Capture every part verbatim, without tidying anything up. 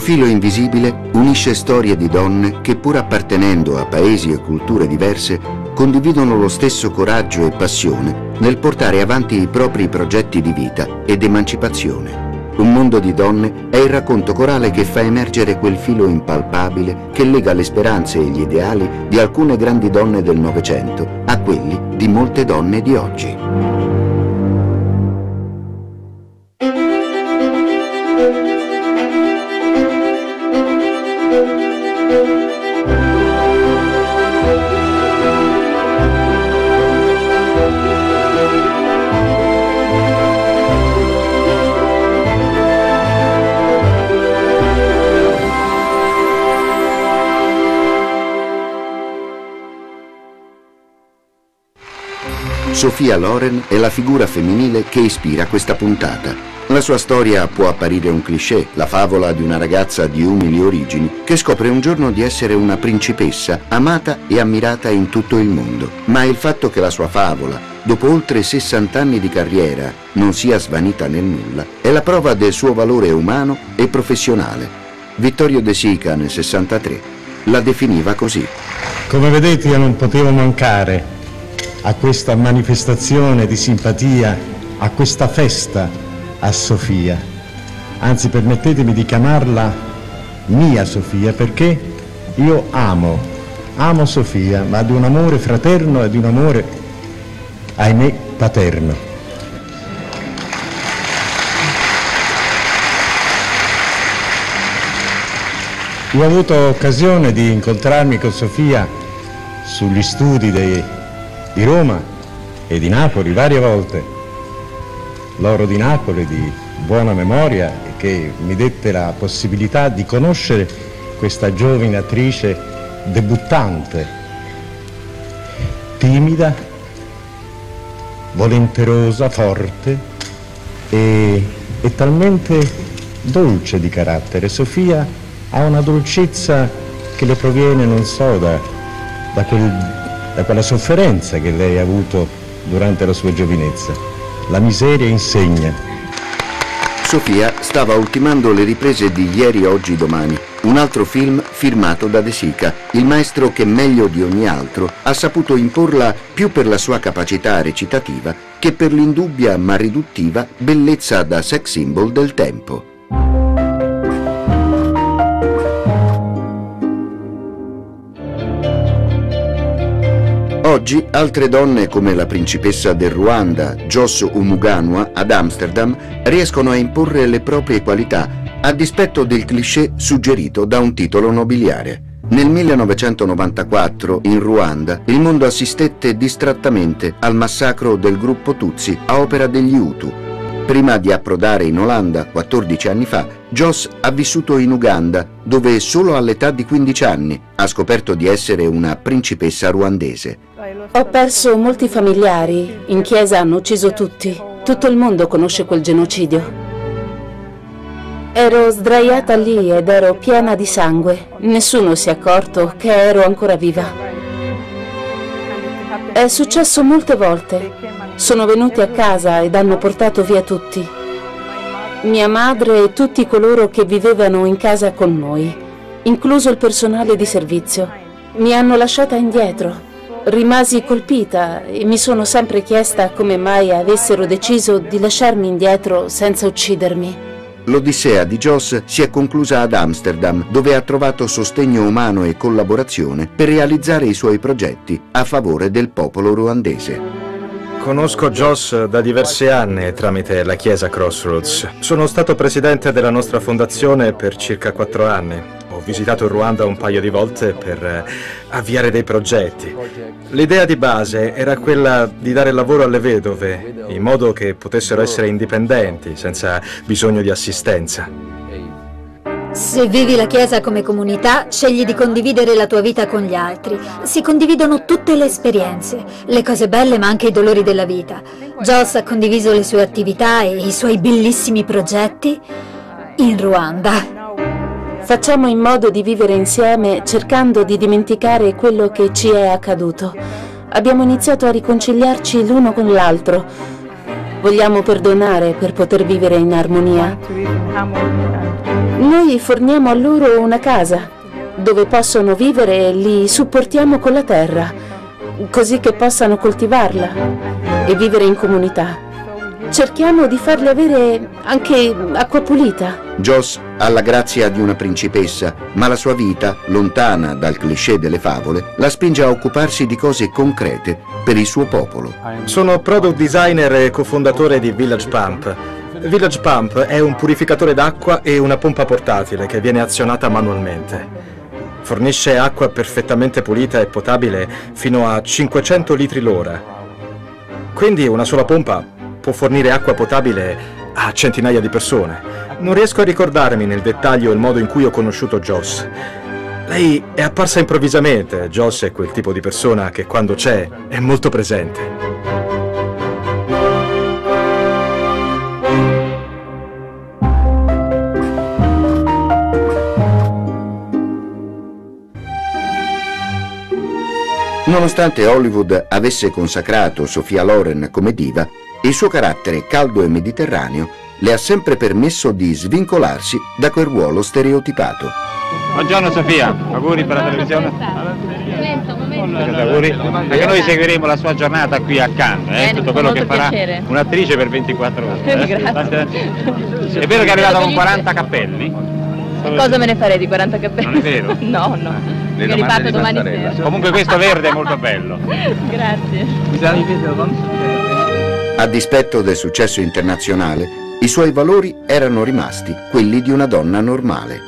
filo invisibile unisce storie di donne che, pur appartenendo a paesi e culture diverse, condividono lo stesso coraggio e passione nel portare avanti i propri progetti di vita ed emancipazione. Un mondo di donne è il racconto corale che fa emergere quel filo impalpabile che lega le speranze e gli ideali di alcune grandi donne del Novecento a quelli di molte donne di oggi. Sophia Loren è la figura femminile che ispira questa puntata. La sua storia può apparire un cliché, la favola di una ragazza di umili origini che scopre un giorno di essere una principessa amata e ammirata in tutto il mondo. Ma il fatto che la sua favola, dopo oltre sessanta anni di carriera, non sia svanita nel nulla è la prova del suo valore umano e professionale. Vittorio De Sica nel sessantatré la definiva così. Come vedete, io non potevo mancare a questa manifestazione di simpatia, a questa festa a Sofia. Anzi, permettetemi di chiamarla mia Sofia, perché io amo, amo Sofia, ma di un amore fraterno e di un amore, ahimè, paterno. Io ho avuto occasione di incontrarmi con Sofia sugli studi dei di Roma e di Napoli varie volte. L'oro di Napoli di buona memoria, che mi dette la possibilità di conoscere questa giovane attrice debuttante, timida, volenterosa, forte e, e talmente dolce di carattere. Sofia ha una dolcezza che le proviene, non so, da, da quel da quella sofferenza che lei ha avuto durante la sua giovinezza. La miseria insegna. Sofia stava ultimando le riprese di Ieri, Oggi, Domani, un altro film firmato da De Sica, il maestro che meglio di ogni altro ha saputo imporla più per la sua capacità recitativa che per l'indubbia ma riduttiva bellezza da sex symbol del tempo. Oggi altre donne come la principessa del Ruanda, Jos Umuganwa, ad Amsterdam, riescono a imporre le proprie qualità a dispetto del cliché suggerito da un titolo nobiliare. Nel millenovecentonovantaquattro, in Ruanda, il mondo assistette distrattamente al massacro del gruppo Tutsi a opera degli Hutu. Prima di approdare in Olanda, quattordici anni fa, Jos ha vissuto in Uganda, dove solo all'età di quindici anni ha scoperto di essere una principessa ruandese. Ho perso molti familiari, in chiesa hanno ucciso tutti. Tutto il mondo conosce quel genocidio. Ero sdraiata lì ed ero piena di sangue. Nessuno si è accorto che ero ancora viva. È successo molte volte. Sono venuti a casa ed hanno portato via tutti. Mia madre e tutti coloro che vivevano in casa con noi, incluso il personale di servizio. Mi hanno lasciata indietro. Rimasi colpita e mi sono sempre chiesta come mai avessero deciso di lasciarmi indietro senza uccidermi. L'odissea di Jos si è conclusa ad Amsterdam, dove ha trovato sostegno umano e collaborazione per realizzare i suoi progetti a favore del popolo ruandese. Conosco Jos da diversi anni tramite la chiesa Crossroads. Sono stato presidente della nostra fondazione per circa quattro anni. Ho visitato il Ruanda un paio di volte per avviare dei progetti. L'idea di base era quella di dare lavoro alle vedove, in modo che potessero essere indipendenti, senza bisogno di assistenza. Se vivi la Chiesa come comunità, scegli di condividere la tua vita con gli altri. Si condividono tutte le esperienze, le cose belle ma anche i dolori della vita. Jos ha condiviso le sue attività e i suoi bellissimi progetti in Ruanda. Facciamo in modo di vivere insieme cercando di dimenticare quello che ci è accaduto. Abbiamo iniziato a riconciliarci l'uno con l'altro. Vogliamo perdonare per poter vivere in armonia. Noi forniamo a loro una casa dove possono vivere e li supportiamo con la terra, così che possano coltivarla e vivere in comunità. Cerchiamo di farli avere anche acqua pulita. Joss ha la grazia di una principessa, ma la sua vita, lontana dal cliché delle favole, la spinge a occuparsi di cose concrete per il suo popolo. Sono product designer e cofondatore di Village Pump. Village Pump è un purificatore d'acqua e una pompa portatile che viene azionata manualmente. Fornisce acqua perfettamente pulita e potabile fino a cinquecento litri l'ora. Quindi una sola pompa può fornire acqua potabile a centinaia di persone. Non riesco a ricordarmi nel dettaglio il modo in cui ho conosciuto Joss. Lei è apparsa improvvisamente. Joss è quel tipo di persona che quando c'è è molto presente. Nonostante Hollywood avesse consacrato Sophia Loren come diva, il suo carattere caldo e mediterraneo le ha sempre permesso di svincolarsi da quel ruolo stereotipato. Buongiorno Sofia, auguri per la televisione. Auguri. Anche noi seguiremo la sua giornata qui a Cannes, eh? Tutto quello che farà un'attrice per ventiquattro ore. Eh? Grazie. È vero che è arrivata con quaranta cappelli? Cosa me ne farei di quaranta cappelli? Non è vero? No, no. Mi riparto domani sera. Comunque questo verde è molto bello. Grazie. A dispetto del successo internazionale, i suoi valori erano rimasti quelli di una donna normale.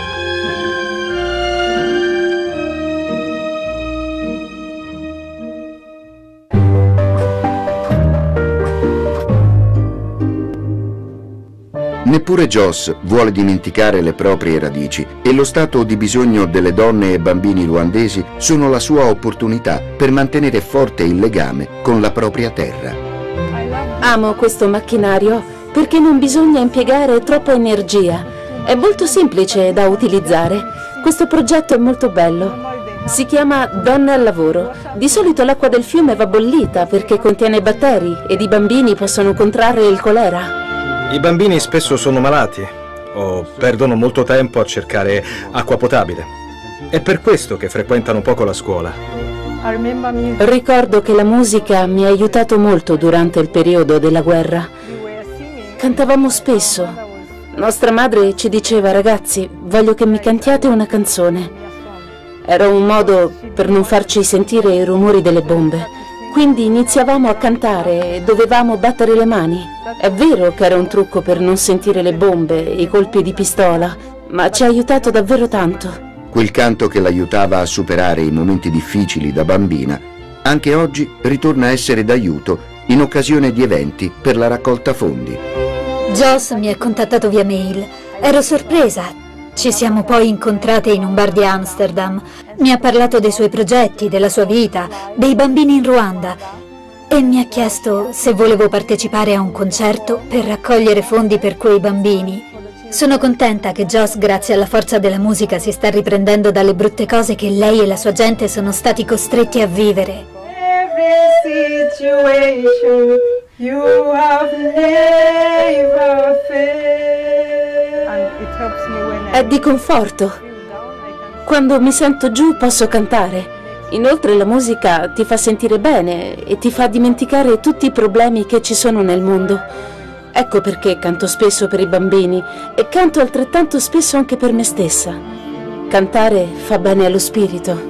Neppure Joss vuole dimenticare le proprie radici e lo stato di bisogno delle donne e bambini ruandesi sono la sua opportunità per mantenere forte il legame con la propria terra. Amo questo macchinario perché non bisogna impiegare troppa energia. È molto semplice da utilizzare. Questo progetto è molto bello. Si chiama Donne al lavoro. Di solito l'acqua del fiume va bollita perché contiene batteri ed i bambini possono contrarre il colera. I bambini spesso sono malati o perdono molto tempo a cercare acqua potabile. È per questo che frequentano poco la scuola. Ricordo che la musica mi ha aiutato molto durante il periodo della guerra. Cantavamo spesso. Nostra madre ci diceva: ragazzi, voglio che mi cantiate una canzone. Era un modo per non farci sentire i rumori delle bombe. Quindi iniziavamo a cantare e dovevamo battere le mani. È vero che era un trucco per non sentire le bombe e i colpi di pistola, ma ci ha aiutato davvero tanto. Quel canto che l'aiutava a superare i momenti difficili da bambina, anche oggi ritorna a essere d'aiuto in occasione di eventi per la raccolta fondi. Joss mi ha contattato via mail. Ero sorpresa. Ci siamo poi incontrate in un bar di Amsterdam. Mi ha parlato dei suoi progetti, della sua vita, dei bambini in Ruanda e mi ha chiesto se volevo partecipare a un concerto per raccogliere fondi per quei bambini. Sono contenta che Joss, grazie alla forza della musica, si sta riprendendo dalle brutte cose che lei e la sua gente sono stati costretti a vivere. È di conforto. Quando mi sento giù posso cantare. Inoltre la musica ti fa sentire bene e ti fa dimenticare tutti i problemi che ci sono nel mondo. Ecco perché canto spesso per i bambini e canto altrettanto spesso anche per me stessa. Cantare fa bene allo spirito.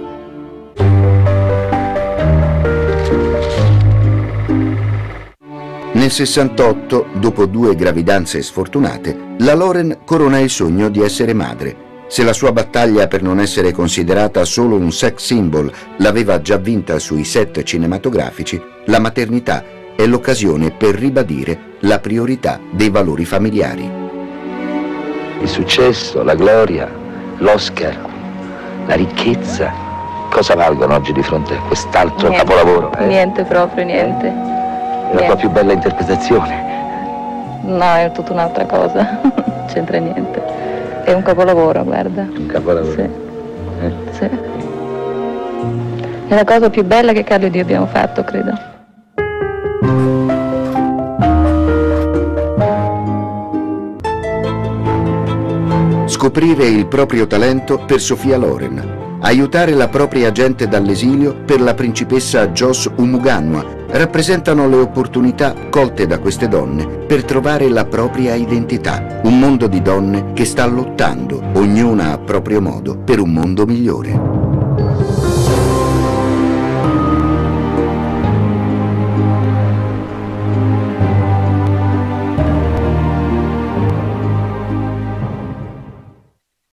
Nel sessantotto, dopo due gravidanze sfortunate, la Loren corona il sogno di essere madre. Se la sua battaglia per non essere considerata solo un sex symbol l'aveva già vinta sui set cinematografici, la maternità è l'occasione per ribadire la priorità dei valori familiari. Il successo, la gloria, l'Oscar, la ricchezza, cosa valgono oggi di fronte a quest'altro Niente, capolavoro? Eh? Niente proprio, niente. È la tua più bella interpretazione? No, è tutta un'altra cosa, non c'entra niente. È un capolavoro, guarda. Un capolavoro? Sì. Eh? Sì. È la cosa più bella che Carlo e io abbiamo fatto, credo. Scoprire il proprio talento per Sophia Loren. Aiutare la propria gente dall'esilio per la principessa Jos Umuganwa rappresentano le opportunità colte da queste donne per trovare la propria identità. Un mondo di donne che sta lottando, ognuna a proprio modo, per un mondo migliore.